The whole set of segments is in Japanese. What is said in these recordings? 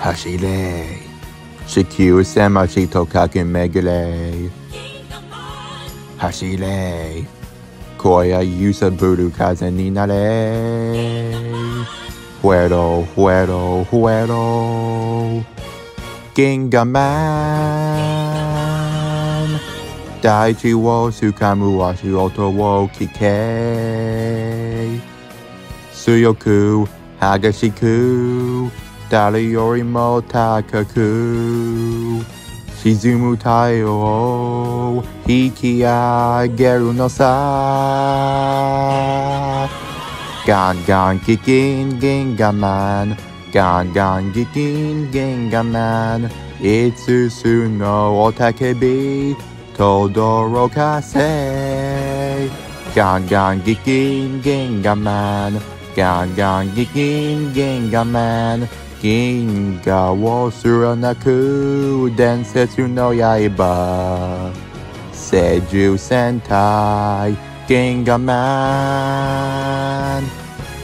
走れ地球狭しと駆け巡れ走れ声揺さぶる風になれフエロフエロフエロギンガマン大地を掴む足音を聞け強く激しく誰よりも高く沈む太陽を引き上げるのさガンガンキキンギンガマンガンガンキキンギンガマン5つの雄たけび轟かせガンガンキキンギンガマンガンガンキキンギンガマン銀河を貫く伝説の刃聖獣戦隊ギンガマン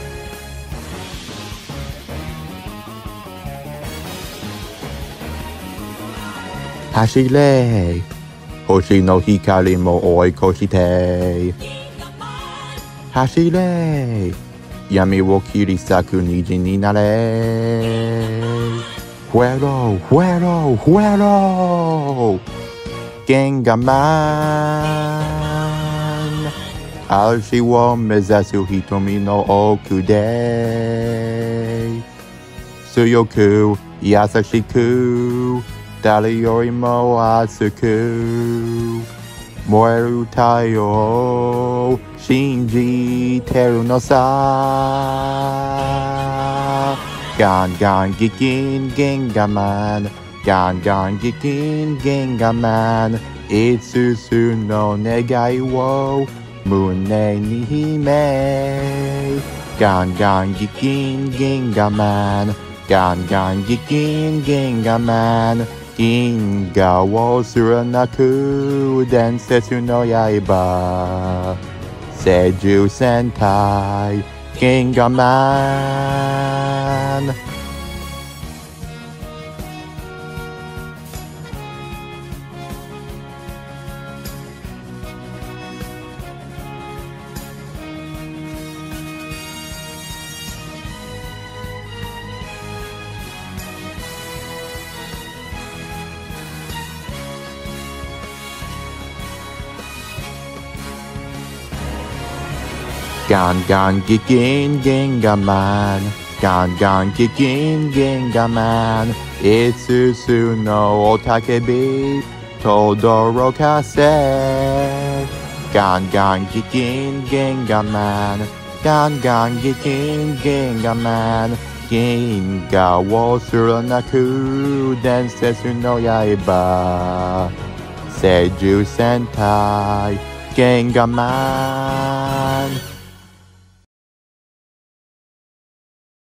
走れ星の光も追い越して走れ闇を切り裂く虹になれフエロフエロフエロギンガマン嵐を目指す瞳の奥で強く優しく誰よりも熱く燃える太陽を信じてるのさガンガンギキンギンガマンガンガンギキンギンガマン5つの願いを胸に秘めガンガンギキンギンガマンガンガンギキンギンガマン銀河を貫く伝説の刃聖獣戦隊ギンガマンガンガンギキンギンガマンガンガンギキンギンガマン5つの雄たけび轟かせガンガンギキンギンガマンガンガンギキンギンガマン銀河を貫く伝説の刃聖獣戦隊ギンガマン